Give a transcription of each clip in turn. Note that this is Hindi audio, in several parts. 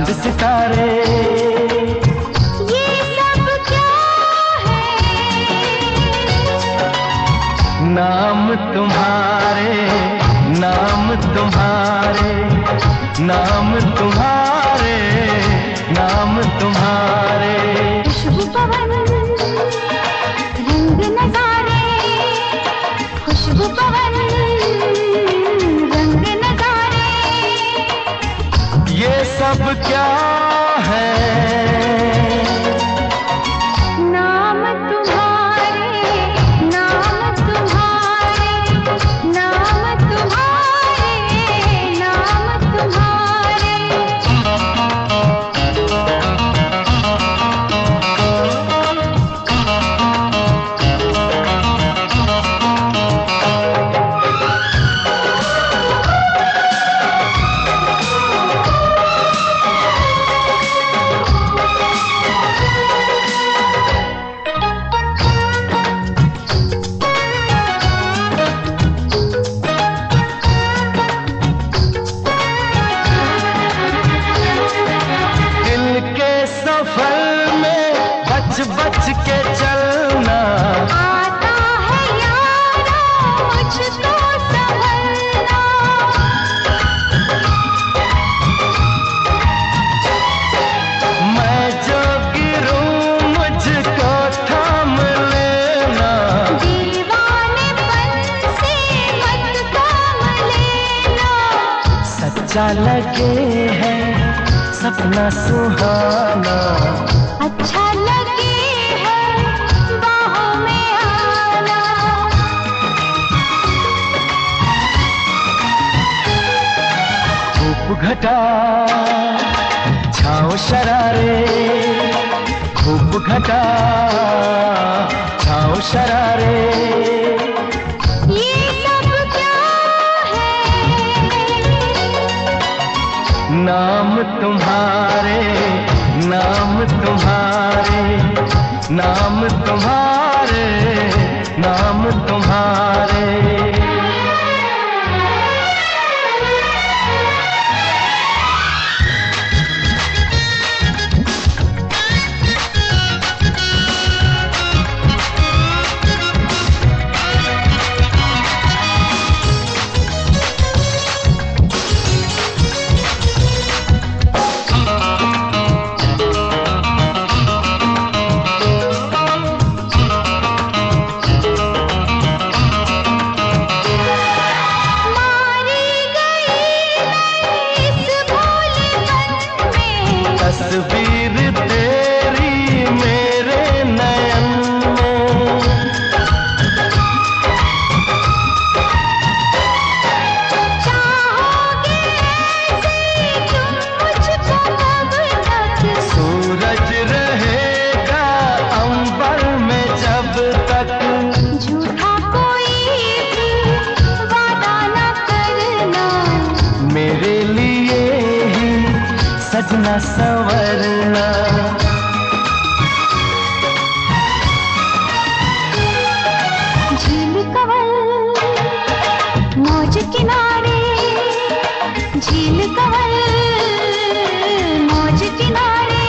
चांद सितारे, ये सब क्या है? नाम तुम्हारे, नाम तुम्हारे, नाम तुम्हारे, नाम तुम्हारे। खुशबू पवन रंग नजारे, खुशबू पवन रंग नजारे, ये सब क्या है? नाम तुम्हारे, नाम तुम्हारे, नाम तुम्हारे, नाम तुम्हारे। सफर में बच बच के चलना, आता है यारा मुझको संभलना, मैं जो गिरूं मुझको थाम लेना, दीवानेपन से मत काम लेना, सच्चा लगे है सपना सुहाना, अच्छा लगे है बाहों में आना, धूप घटा छाँव शरारे, धूप घटा छाँव शरारे, ये सब क्या है? नाम तुम्हारे, नाम तुम्हारे, नाम तुम्हारे, नाम तुम्हारे। तस्वीर तेरी मेरे नयन में, चाहोगे ऐसे तुम मुझको कब तक, सूरज रहेगा अंबर में जब तक, झूठा कोई भी वादा न करना, मेरे लिए ही सजना संवरना, झील कंवल मौज किनारे, झील कंवल मौज किनारे,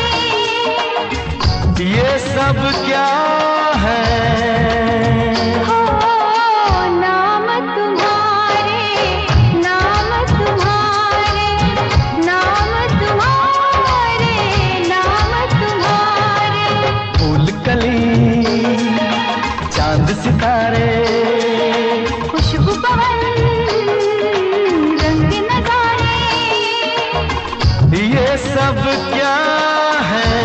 ये सब क्या है? हो नाम तुम्हारे, नाम तुम्हारे, नाम तुम्हारे, नाम तुम्हारे। फूल कली चांद सितारे, खुशबू पवन रंग नजारे, ये सब क्या है?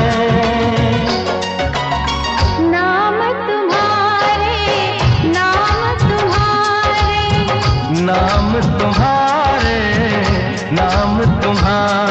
नाम तुम्हारे, नाम तुम्हारे, नाम तुम्हारे, नाम तुम्हारे।